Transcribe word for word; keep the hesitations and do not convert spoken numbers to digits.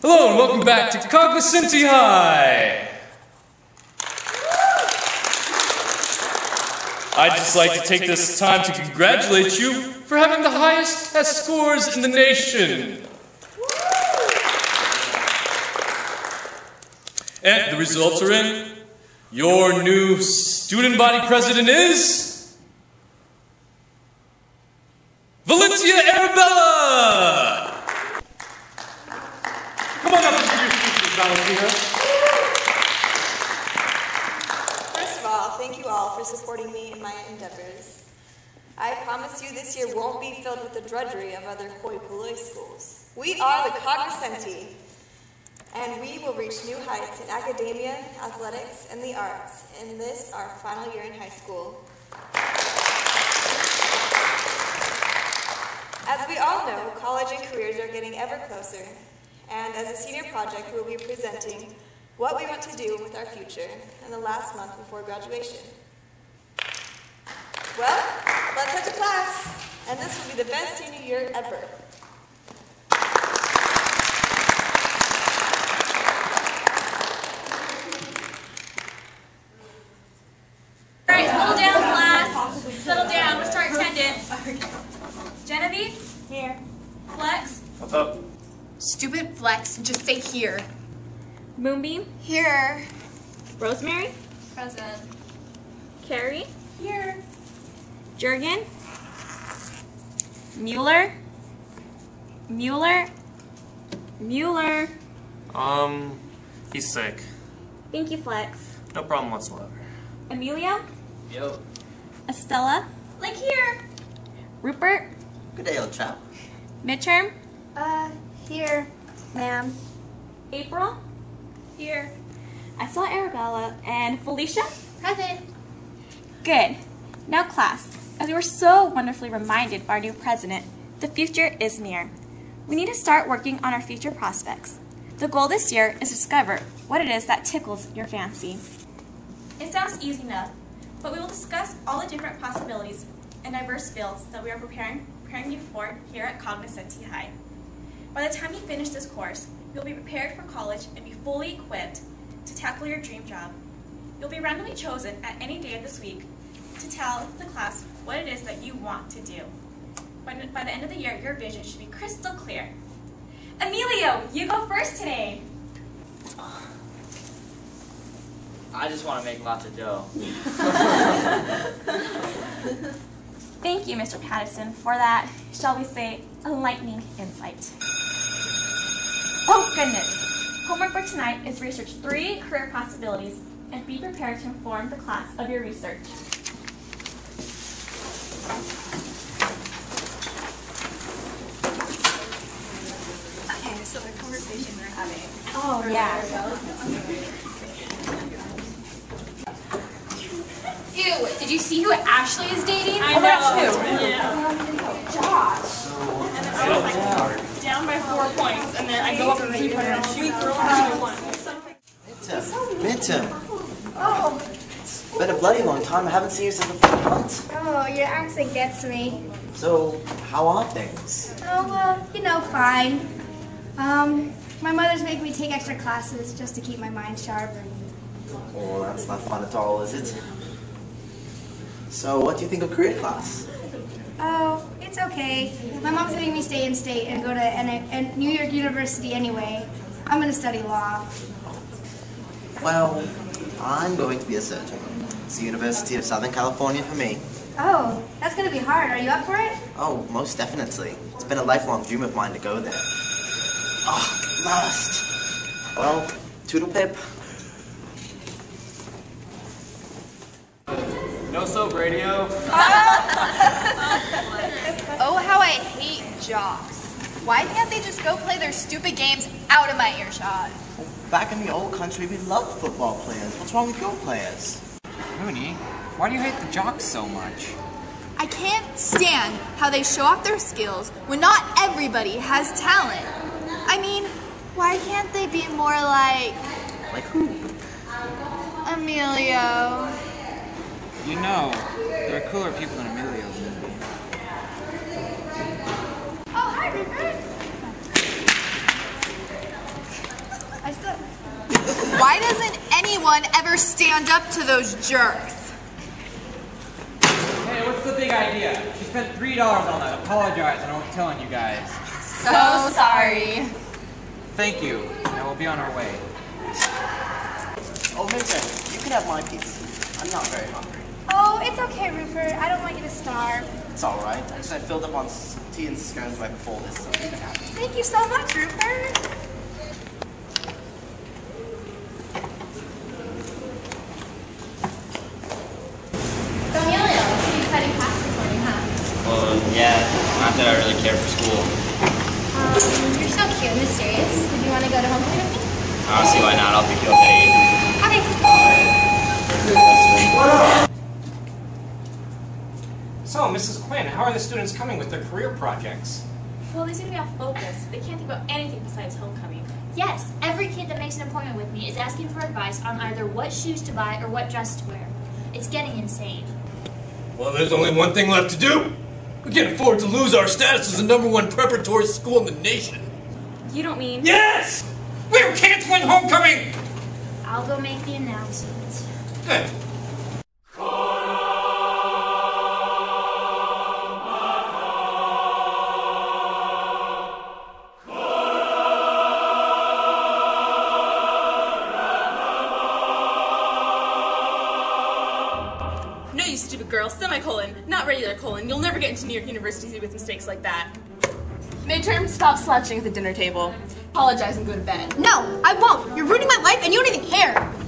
Hello and welcome back to Cognoscenti High. I'd just like to take this time to congratulate you for having the highest test scores in the nation. And the results are in. Your new student body president is Larissa Arabella. Come on up and give your speeches, Valentina. First of all, thank you all for supporting me in my endeavors. I promise you this year won't be filled with the drudgery of other hoi polloi schools. We are the Cognoscenti, and we will reach new heights in academia, athletics, and the arts in this, our final year in high school. As we all know, college and careers are getting ever closer. And as a senior project, we will be presenting what we want to do with our future in the last month before graduation. Well, let's head to class, and this will be the best senior year ever. All right, settle down, class. Settle down. We'll start attendance. Genevieve? Here. Flex? What's up? Stupid Flex, just say here. Moonbeam? Here. Rosemary? Present. Kari? Here. Jergan? Mueller? Mueller? Mueller? Um, he's sick. Thank you, Flex. No problem whatsoever. Emilio? Yo. Estella? Like here. Rupert? Good day, old chap. Midterm? Uh, here, ma'am. April? Here. I saw Arabella and Felicia? Present. Good. Now class, as we were so wonderfully reminded by our new president, the future is near. We need to start working on our future prospects. The goal this year is to discover what it is that tickles your fancy. It sounds easy enough, but we will discuss all the different possibilities and diverse fields that we are preparing, preparing you for here at Cognoscenti High. By the time you finish this course, you'll be prepared for college and be fully equipped to tackle your dream job. You'll be randomly chosen at any day of this week to tell the class what it is that you want to do. By, by the end of the year, your vision should be crystal clear. Emilio, you go first today. I just want to make lots of dough. Thank you, Mister Patterson, for that, shall we say, enlightening insight. Oh, goodness. Homework for tonight is research three career possibilities and be prepared to inform the class of your research. Okay, so the conversation we're having. Oh, yeah. Ew, did you see who Ashley is dating? I know. Yeah. Josh. I was like down by four points, and then I go up and keep her and shoot throw her one. Midterm. Midterm. Oh. It's been a bloody long time. I haven't seen you since the four months. Oh, your accent gets me. So, how are things? Oh, well, you know, fine. Um, my mother's making me take extra classes just to keep my mind sharp. Oh, that's not fun at all, is it? So, what do you think of career class? Oh, it's okay. My mom's letting me stay in state and go to N N New York University anyway. I'm going to study law. Well, I'm going to be a surgeon. It's the University of Southern California for me. Oh, that's going to be hard. Are you up for it? Oh, most definitely. It's been a lifelong dream of mine to go there. Oh, last. Well, toodle pip. No soap radio. Oh, how I hate jocks. Why can't they just go play their stupid games out of my earshot? Back in the old country, we loved football players. What's wrong with your players? Mooney, why do you hate the jocks so much? I can't stand how they show off their skills when not everybody has talent. I mean, why can't they be more like... Like who? Emilio. You know, there are cooler people than Emilio. Oh, hi, Rupert. doesn't anyone ever stand up to those jerks? Hey, what's the big idea? She spent three dollars on that. Apologize, I don't telling you guys. So sorry. Thank you. Now we'll be on our way. Oh, Vincent, you can have my piece. I'm not very hungry. Oh, it's okay, Rupert. I don't want you to starve. It's all right. I just I filled up on tea and scones right before this, so you can have it. Thank you so much, Rupert. So Emilio, pretty exciting class this morning, huh? Well, yeah, not that I really care for school. Um, you're so cute and mysterious. Did you want to go to homecoming with me? Honestly, why not? I'll pick you up at eight. Okay. So, Missus Quinn, how are the students coming with their career projects? Well, they seem to be off focus. They can't think about anything besides homecoming. Yes, every kid that makes an appointment with me is asking for advice on either what shoes to buy or what dress to wear. It's getting insane. Well, there's only one thing left to do. We can't afford to lose our status as the number one preparatory school in the nation. You don't mean... Yes! We're canceling homecoming! I'll go make the announcement. Good. No, you stupid girl. Semicolon, not regular colon. You'll never get into New York University with mistakes like that. Midterm, stop slouching at the dinner table. Apologize and go to bed. No, I won't. You're ruining my life and you don't even care.